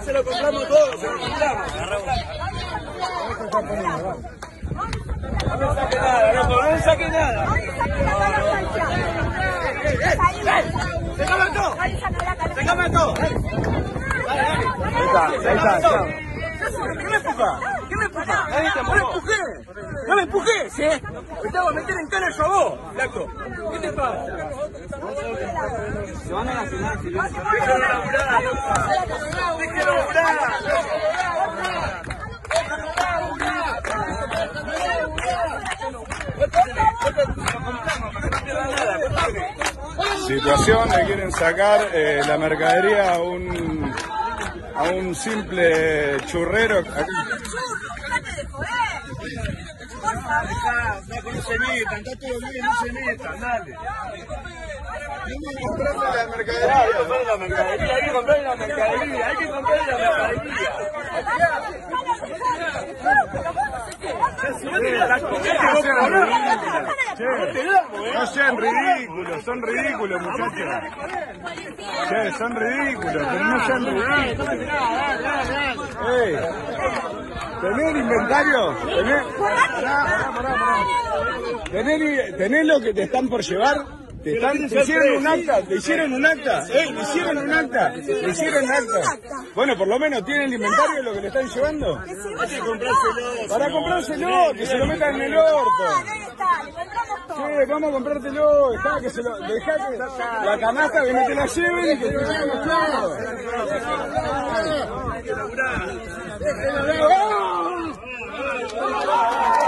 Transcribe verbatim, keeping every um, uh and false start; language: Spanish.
se lo compramos todo, se lo compramos. No me saque nada, loco, no me saque nada. ¡Déjame todo! ¡Déjame todo! Ahí está, ahí está, ahí está. ¿Qué me empuja? ¿Qué me empuja? ¡No me empujé! ¡No me empujé! ¿Sí? Me estaba a meter en cana yo a vos, flaco. ¿Qué te pasa? Se van a nacional, si no. ¡Déjalo laburar, loco! ¡Déjalo laburar! Situación, le quieren sacar eh, la mercadería a un a un simple churrero. Aquí. No se metan, está todo bien, no se metan, dale. Vamos a comprarle la mercadería. Hay que comprar la mercadería, hay que comprar la mercadería, hay que comprar la mercadería. No sean ridículos, son ridículos, muchachos. Che, son ridículos, pero no sean ridículos. Ey, ¿tenés el inventario? ¿Tenés? Pará, pará, pará, pará. ¿Tenés, ¿Tenés lo que te están por llevar? ¿Te, están, ¿Te hicieron un acta? ¿Le hicieron un acta? ¿Eh? ¿Le hicieron un acta? ¿Le hicieron un acta? Bueno, por lo menos tiene el inventario de lo que le están llevando. Hay que comprárselo. Para comprárselo, que se lo metan en el orto. Sí, vamos a comprártelo. Está, que se lo, dejá que la canasta que no te la lleven y que te lleven los clavos. Hay que laburar.